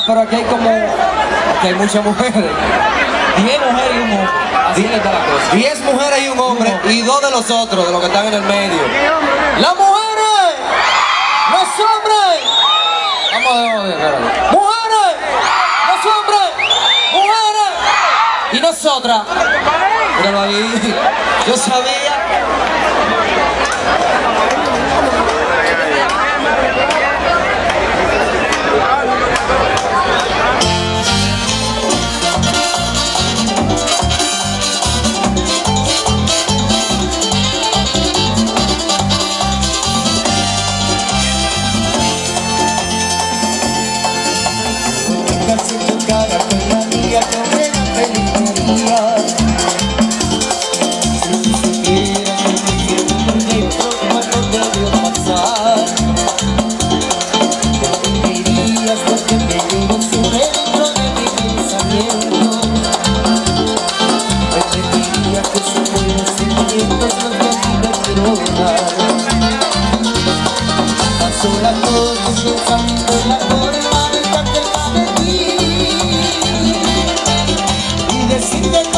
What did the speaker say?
pero aquí hay como... Aquí hay muchas mujeres. 10 mujeres y un hombre. Así está la cosa. 10 mujeres y un hombre y 2 de los otros, de los que están en el medio. ¡Las mujeres! ¡Los hombres! Vamos a ver, espérate. ¡Mujeres! ¡Los hombres! ¡Mujeres! Y nosotras. Míralo ahí. Yo sabía. Sola todo pensando en la forma de estar cerca de ti y decirte